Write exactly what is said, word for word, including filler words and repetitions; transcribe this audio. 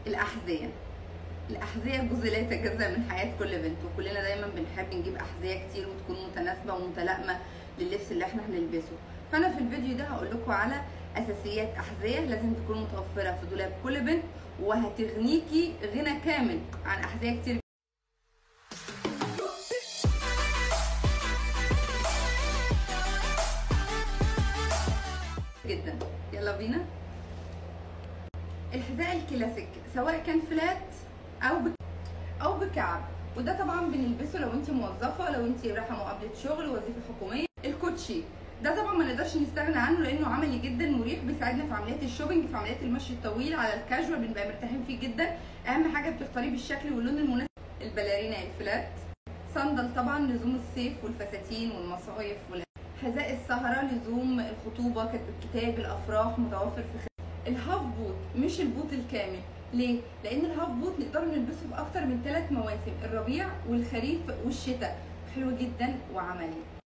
الأحذية. الأحذية جزء لا يتجزأ من حياة كل بنت، وكلنا دايما بنحب نجيب أحذية كتير وتكون متناسبة ومتلائمة لللبس اللي احنا هنلبسه. فأنا في الفيديو ده هقول لكم على أساسيات أحذية لازم تكون متوفرة في دولاب كل بنت، وهتغنيكي غنى كامل عن أحذية كتير جدا. يلا بينا. الحذاء الكلاسيك سواء كان فلات او بك او بكعب، وده طبعا بنلبسه لو انت موظفه، لو انت رايحه مقابله شغل، وظيفه حكوميه. الكوتشي ده طبعا ما نقدرش نستغنى عنه لانه عملي جدا، مريح، بيساعدنا في عمليات الشوبينج، في عمليات المشي الطويل، على الكاجوال بنبقى مرتاحين فيه جدا. اهم حاجه بتختاريه بالشكل واللون المناسب. البلارينا الفلات. صندل طبعا لزوم الصيف والفساتين والمصايف. حذاء السهره لزوم الخطوبه، كتب الكتاب، الافراح، متوفر في خ... الهاف بوت مش البوت الكامل. ليه؟ لان الهاف بوت نقدر نلبسه في اكتر من ثلاث مواسم، الربيع والخريف والشتاء، حلو جدا وعملي.